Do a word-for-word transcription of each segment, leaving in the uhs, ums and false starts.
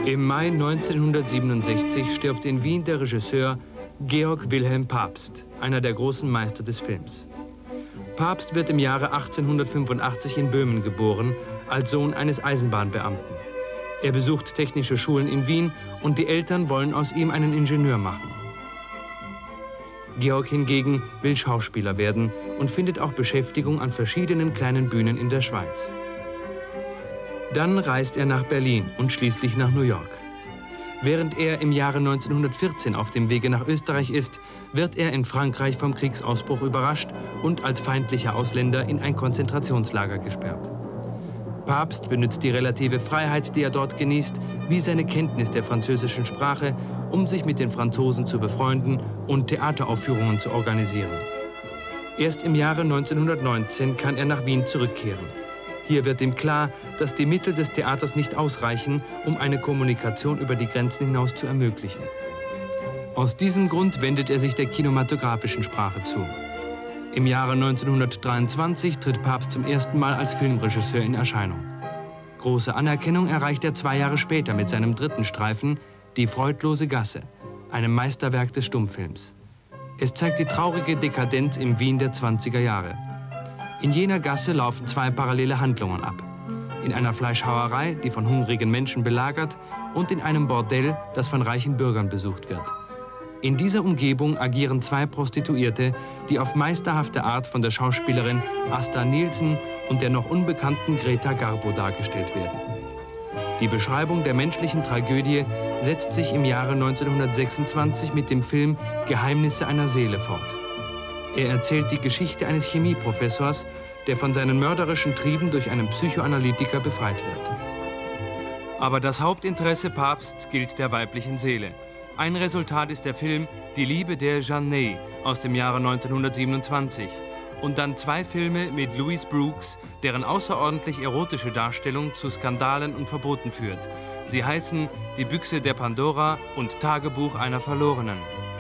Im Mai neunzehnhundertsiebenundsechzig stirbt in Wien der Regisseur Georg Wilhelm Pabst, einer der großen Meister des Films. Pabst wird im Jahre achtzehnhundertfünfundachtzig in Böhmen geboren, als Sohn eines Eisenbahnbeamten. Er besucht technische Schulen in Wien und die Eltern wollen aus ihm einen Ingenieur machen. Georg hingegen will Schauspieler werden und findet auch Beschäftigung an verschiedenen kleinen Bühnen in der Schweiz. Dann reist er nach Berlin und schließlich nach New York. Während er im Jahre neunzehnhundertvierzehn auf dem Wege nach Österreich ist, wird er in Frankreich vom Kriegsausbruch überrascht und als feindlicher Ausländer in ein Konzentrationslager gesperrt. Pabst benutzt die relative Freiheit, die er dort genießt, wie seine Kenntnis der französischen Sprache, um sich mit den Franzosen zu befreunden und Theateraufführungen zu organisieren. Erst im Jahre neunzehnhundertneunzehn kann er nach Wien zurückkehren. Hier wird ihm klar, dass die Mittel des Theaters nicht ausreichen, um eine Kommunikation über die Grenzen hinaus zu ermöglichen. Aus diesem Grund wendet er sich der kinematografischen Sprache zu. Im Jahre neunzehnhundertdreiundzwanzig tritt Pabst zum ersten Mal als Filmregisseur in Erscheinung. Große Anerkennung erreicht er zwei Jahre später mit seinem dritten Streifen, Die freudlose Gasse, einem Meisterwerk des Stummfilms. Es zeigt die traurige Dekadenz im Wien der zwanziger Jahre. In jener Gasse laufen zwei parallele Handlungen ab. In einer Fleischhauerei, die von hungrigen Menschen belagert, und in einem Bordell, das von reichen Bürgern besucht wird. In dieser Umgebung agieren zwei Prostituierte, die auf meisterhafte Art von der Schauspielerin Asta Nielsen und der noch unbekannten Greta Garbo dargestellt werden. Die Beschreibung der menschlichen Tragödie setzt sich im Jahre neunzehnhundertsechsundzwanzig mit dem Film Geheimnisse einer Seele fort. Er erzählt die Geschichte eines Chemieprofessors, der von seinen mörderischen Trieben durch einen Psychoanalytiker befreit wird. Aber das Hauptinteresse Pabsts gilt der weiblichen Seele. Ein Resultat ist der Film Die Liebe der Jeanne aus dem Jahre neunzehnhundertsiebenundzwanzig. Und dann zwei Filme mit Louise Brooks, deren außerordentlich erotische Darstellung zu Skandalen und Verboten führt. Sie heißen Die Büchse der Pandora und Tagebuch einer Verlorenen.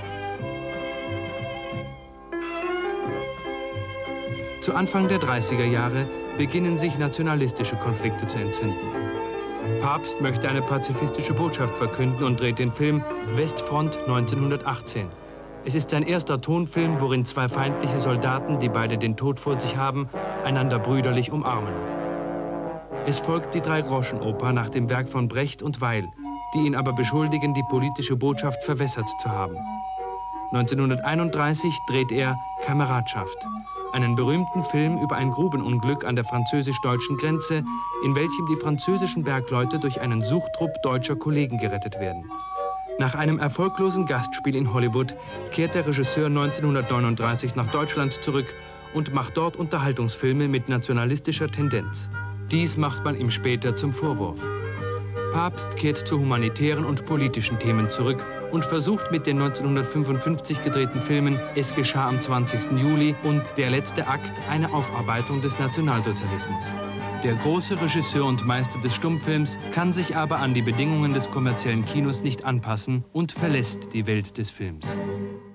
Zu Anfang der dreißiger Jahre beginnen sich nationalistische Konflikte zu entzünden. Pabst möchte eine pazifistische Botschaft verkünden und dreht den Film Westfront neunzehnhundertachtzehn. Es ist sein erster Tonfilm, worin zwei feindliche Soldaten, die beide den Tod vor sich haben, einander brüderlich umarmen. Es folgt die Drei-Groschen-Oper nach dem Werk von Brecht und Weil, die ihn aber beschuldigen, die politische Botschaft verwässert zu haben. neunzehnhunderteinunddreißig dreht er Kameradschaft, einen berühmten Film über ein Grubenunglück an der französisch-deutschen Grenze, in welchem die französischen Bergleute durch einen Suchtrupp deutscher Kollegen gerettet werden. Nach einem erfolglosen Gastspiel in Hollywood kehrt der Regisseur neunzehnhundertneununddreißig nach Deutschland zurück und macht dort Unterhaltungsfilme mit nationalistischer Tendenz. Dies macht man ihm später zum Vorwurf. Pabst kehrt zu humanitären und politischen Themen zurück und versucht mit den neunzehnhundertfünfundfünfzig gedrehten Filmen Es geschah am zwanzigsten Juli und Der letzte Akt eine Aufarbeitung des Nationalsozialismus. Der große Regisseur und Meister des Stummfilms kann sich aber an die Bedingungen des kommerziellen Kinos nicht anpassen und verlässt die Welt des Films.